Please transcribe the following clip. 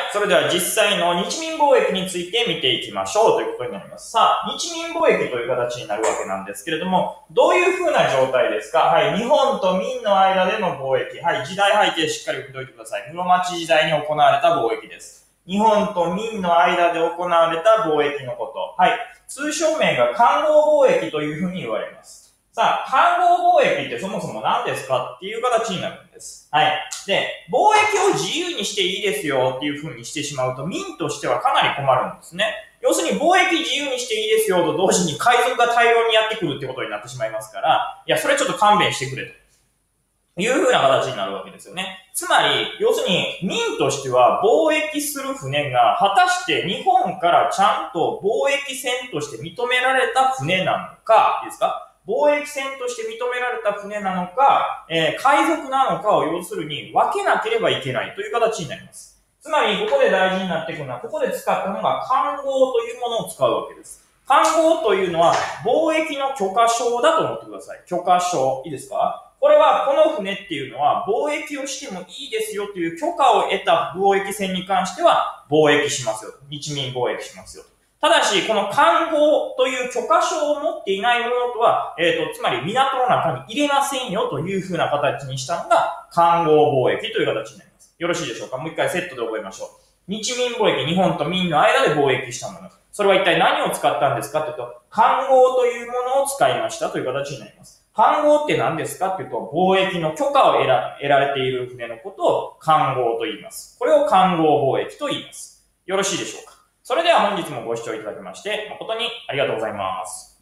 それでは実際の日民貿易について見ていきましょうということになります。さあ、日民貿易という形になるわけなんですけれども、どういう風な状態ですか？はい、日本と民の間での貿易。はい、時代背景しっかり見ておいてください。室町時代に行われた貿易です。日本と民の間で行われた貿易のこと。はい、通称名が環合貿易という風に言われます。さあ、環合貿易ってそもそも何ですかっていう形になるんです。はい。で、貿易を自由にしていいですよっていう風にしてしまうと、民としてはかなり困るんですね。要するに貿易自由にしていいですよと同時に海賊が大量にやってくるってことになってしまいますから、いや、それちょっと勘弁してくれという風な形になるわけですよね。つまり、要するに民としては貿易する船が果たして日本からちゃんと貿易船として認められた船なのか、いいですか？貿易船として認められた船なのか、海賊なのかを要するに分けなければいけないという形になります。つまり、ここで大事になってくるのは、ここで使ったのが環合というものを使うわけです。環合というのは、貿易の許可証だと思ってください。許可証。いいですか？これは、この船っていうのは、貿易をしてもいいですよという許可を得た貿易船に関しては、貿易しますよ。日民貿易しますよ。ただし、この環合という許可証を持っていないものとは、つまり港の中に入れませんよという風な形にしたのが、環合貿易という形になります。よろしいでしょうか？もう一回セットで覚えましょう。日民貿易、日本と民の間で貿易したもの。それは一体何を使ったんですかというと、環合というものを使いましたという形になります。環合って何ですかというと、貿易の許可を得られている船のことを環合と言います。これを環合貿易と言います。よろしいでしょうか？それでは本日もご視聴いただきまして誠にありがとうございます。